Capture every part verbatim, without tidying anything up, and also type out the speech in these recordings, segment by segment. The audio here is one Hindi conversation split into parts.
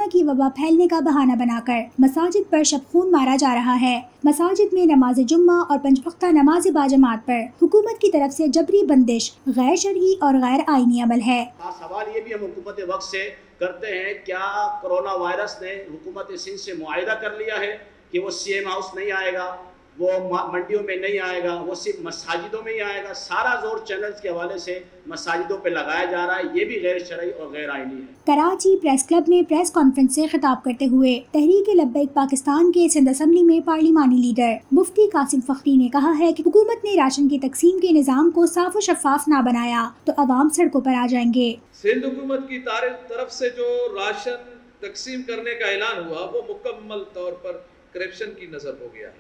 कोरोना की वबा फैलने का बहाना बनाकर मसाजिद पर शब खून मारा जा रहा है। मसाजिद में नमाज जुम्मा और पंचवक्ता नमाज बाजमात पर हुकूमत की तरफ से जबरी बंदिश गैर शरई और गैर आईनी अमल है। सवाल ये भी हम हुकूमत वक्त से करते हैं, क्या कोरोना वायरस ने हुकूमत सिंध से मुआहिदा कर लिया है कि वो सी एम हाउस नहीं आएगा, वो मंडियों में नहीं आएगा, वो सिर्फ मसाजिदों में ही आएगा। सारा जोर चैनल्स के हवाले से मसाजिदों पे लगाया जा रहा है। ये भी गैर शरई और गैर आईनी है। कराची प्रेस क्लब में प्रेस कॉन्फ्रेंस से खिताब करते हुए तहरीक लब्बैक पाकिस्तान के सिंध असम्बली में पार्लिमानी लीडर मुफ्ती कासिम फखरी ने कहा है कि हुकूमत ने राशन की तकसीम के निज़ाम को साफ और शफाफ ना बनाया तो अवाम सड़कों पर आ जाएंगे। सिंध हुकूमत की तरफ से जो राशन तकसीम करने का ऐलान हुआ वो मुकम्मल तौर पर करप्शन की नजर हो गया है।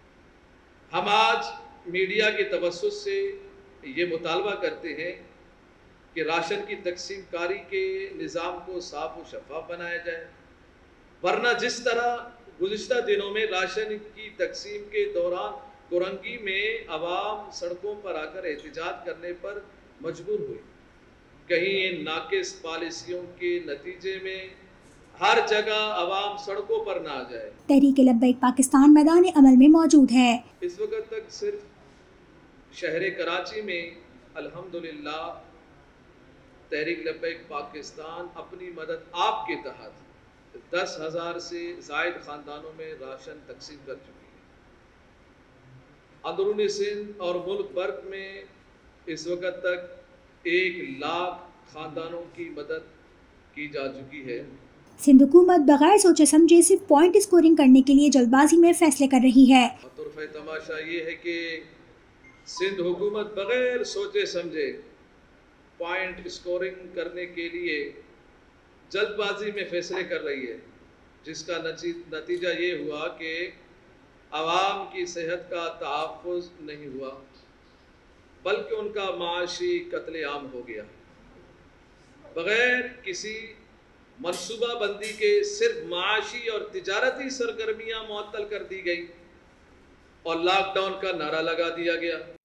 हम आज मीडिया के तवज्जुह से ये मुतालबा करते हैं कि राशन की तकसीम कारी के निज़ाम को साफ और शफाफ बनाया जाए, वरना जिस तरह गुज़िश्ता दिनों में राशन की तकसीम के दौरान कुरंगी में अवाम सड़कों पर आकर एहतजाज करने पर मजबूर हुई, कहीं इन नाकिस पॉलिसियों के नतीजे में हर जगह अवाम सड़कों पर ना आ जाए। तहरीक लब्बैक पाकिस्तान मैदान अमल में मौजूद है। इस वक्त तक सिर्फ शहर कराची में अल्हम्दुलिल्लाह तहरीक लब्बैक पाकिस्तान अपनी मदद आपके तहत दस हजार से जायद खानदानों में राशन तकसीम कर चुकी है। अंदरूनी सिंध और मुल्क भर में इस वक्त तक एक लाख खानदानों की मदद की जा चुकी है। सिंध हुकूमत बगैर सोचे समझे सिर्फ पॉइंट स्कोरिंग करने के लिए जल्दबाजी में फैसले कर रही है। तुरफ़े तमाशा ये है कि सिंध हुकूमत बगैर सोचे समझे पॉइंट स्कोरिंग करने के लिए जल्दबाजी में फैसले कर रही है, जिसका नतीजा ये हुआ कि आवाम की सेहत का तहफ़्फ़ुज़ नहीं हुआ, बल्कि उनका माशी कत्लेआम हो गया। बगैर किसी मनसूबा बंदी के सिर्फ माशी और तिजारती सरगर्मियां मुअत्तल कर दी गई और लॉकडाउन का नारा लगा दिया गया।